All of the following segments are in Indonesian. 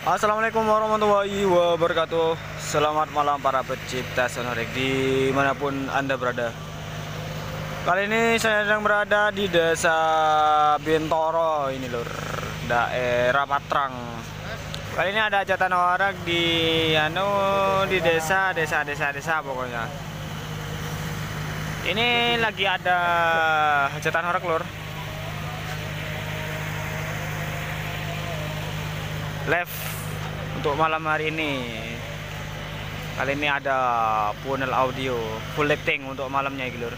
Assalamualaikum warahmatullahi wabarakatuh. Selamat malam para pecinta sound horeg dimanapun Anda berada. Kali ini saya sedang berada di desa Bintoro ini lur, daerah Patrang. Kali ini ada hajatan horeg di desa pokoknya. Ini lagi ada hajatan horeg lur. Live untuk malam hari ini. Kali ini ada punel audio fullighting untuk malemnya lur.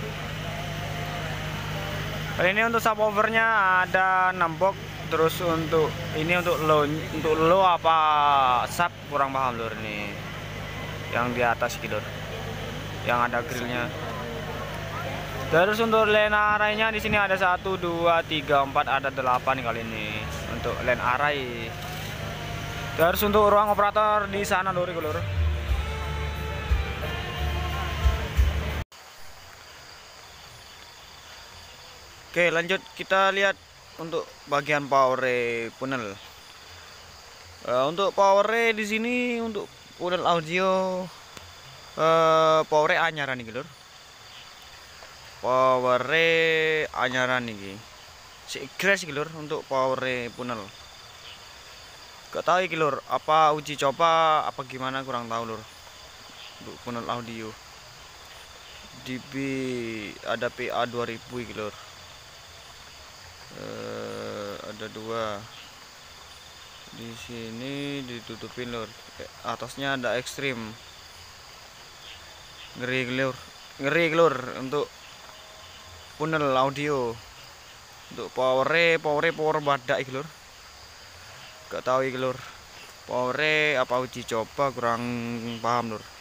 Kali ini untuk subwoofernya ada 6 box. Terus untuk ini untuk low apa sub kurang paham lur ini. Yang di atas lur, yang ada grillnya. Terus untuk line arraynya di sini ada 1, 2, 3, 4, ada 8 kali ini untuk line array. Terus untuk ruang operator di sana lur. Oke, lanjut kita lihat untuk bagian power punel. Untuk power di sini untuk punel audio power anyaran nih lur. Power anyaran nih. Sigres lur untuk power punel. Gak tahu iki lur, apa uji coba apa gimana kurang tahu lur. Untuk punel audio DB ada PA 2000 iki lur. Ada 2 di sini ditutupin lur. Atasnya ada ekstrim. Ngeri lur untuk punel audio. Untuk power badak iki lur. Gak tahu iki lur, power apa uji coba kurang paham lur.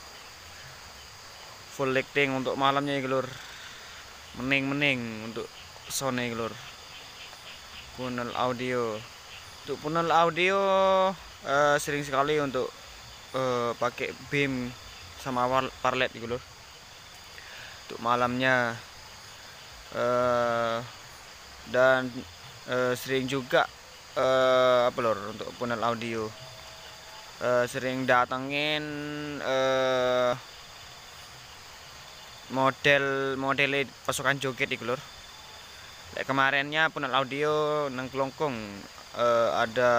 Fullighting untuk malamnya iki lur, mening untuk sound iki lur. Punel audio, untuk punel audio sering sekali untuk pakai beam sama parlet iki lur. Untuk malamnya dan sering juga apa lur untuk punel audio sering datengin model pasukan joget iku lur. Kemarinnya punel audio nang Klongkong ada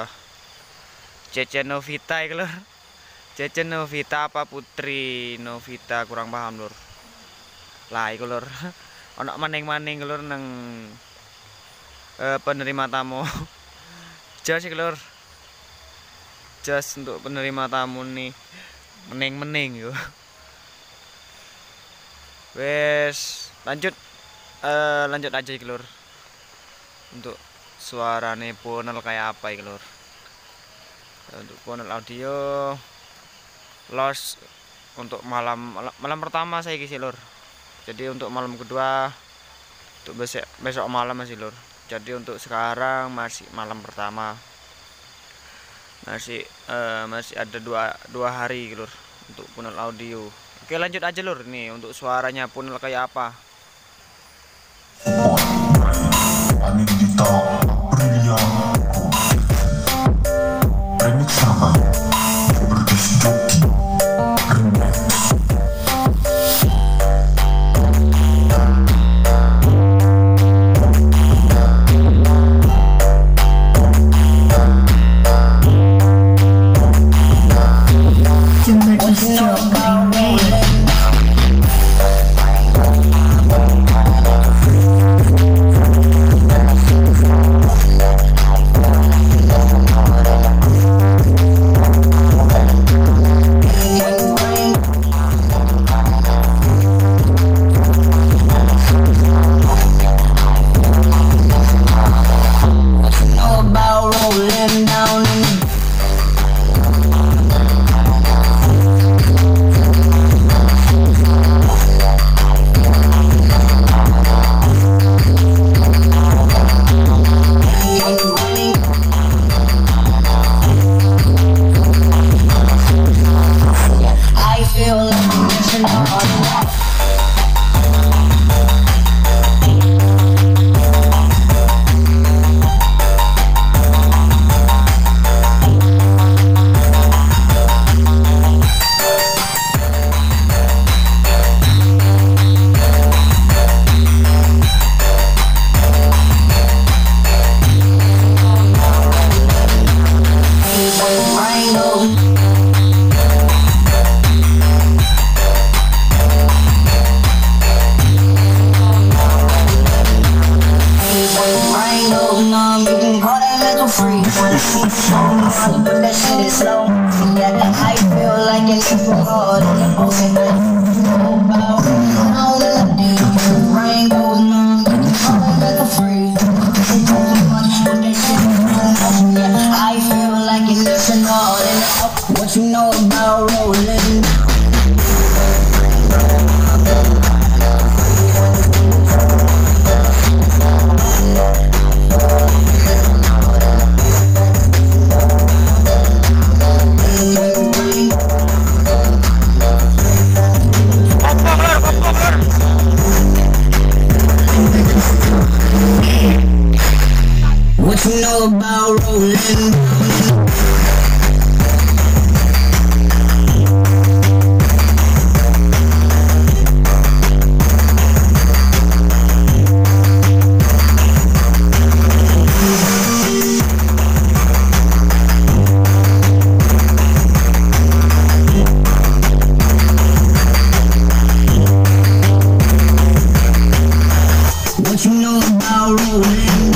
Cece Novita iku lur. Cece Novita apa Putri Novita kurang paham lur. Lah iku lur. Ono maning-maning lur nang penerima tamu. Jas sih lur, jas untuk penerima tamu nih, mening yo. Wes lanjut aja lur. Untuk suarane punel kayak apa iki lur. Untuk punel audio los untuk malam pertama saya isi lur. Jadi untuk malam kedua, untuk besok malam masih lur. Jadi untuk sekarang masih malam pertama, masih ada dua hari lur untuk punel audio. Oke lanjut aja lur, nih untuk suaranya punel kayak apa. But that shit is slow. Yeah, I feel like it's super hard in the ocean. Rain goes numb, falling like a freeze. Yeah, I feel like it's national. What you know about rolling? What you know about rolling? What you know about rolling?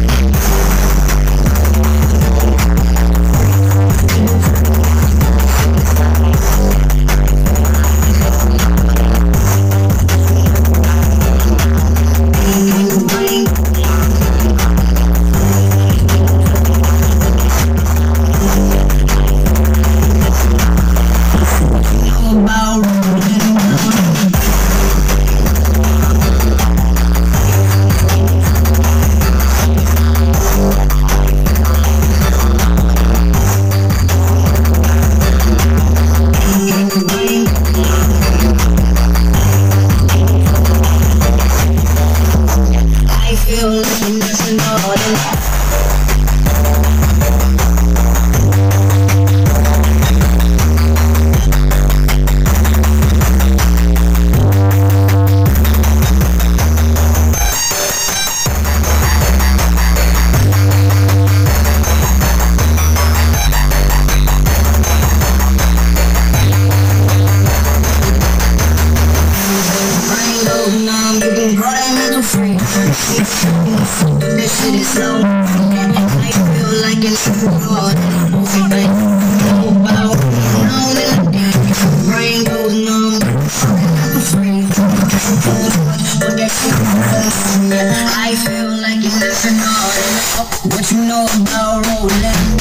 I feel like it's national. What you know about rolling?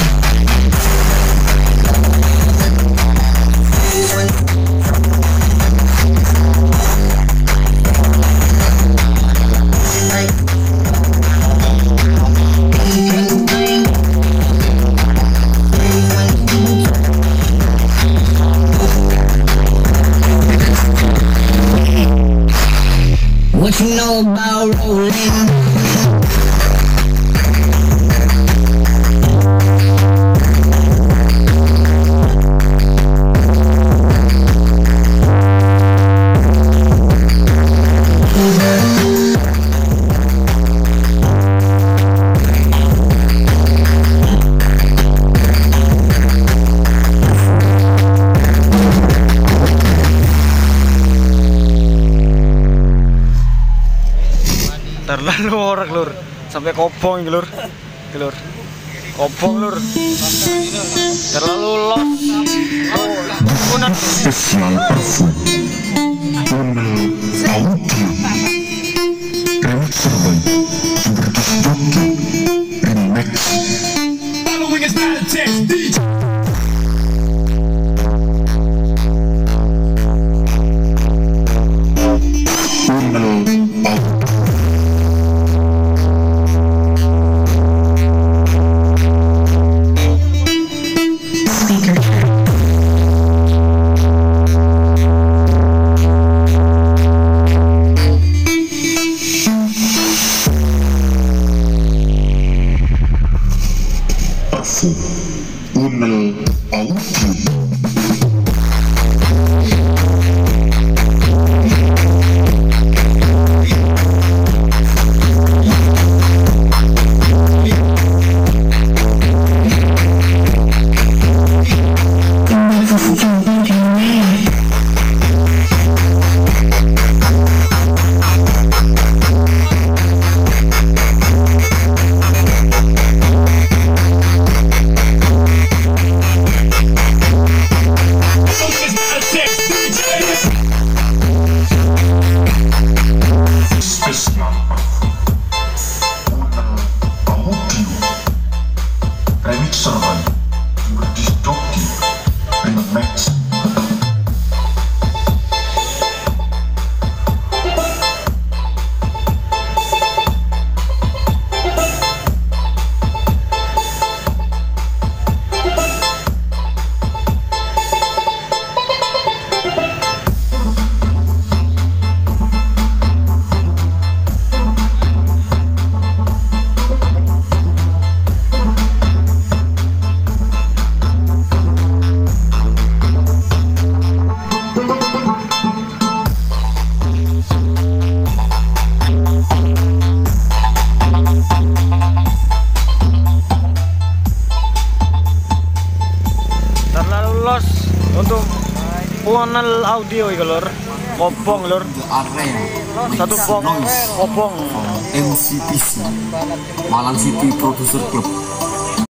What you know about rolling? Terlalu horeg lur, sampai kobong lur, kobong lur, terlalu los, punel. Untuk panel audio iki lur, kobong lur. Satu box kobong. MCPC Malang City Producer Club.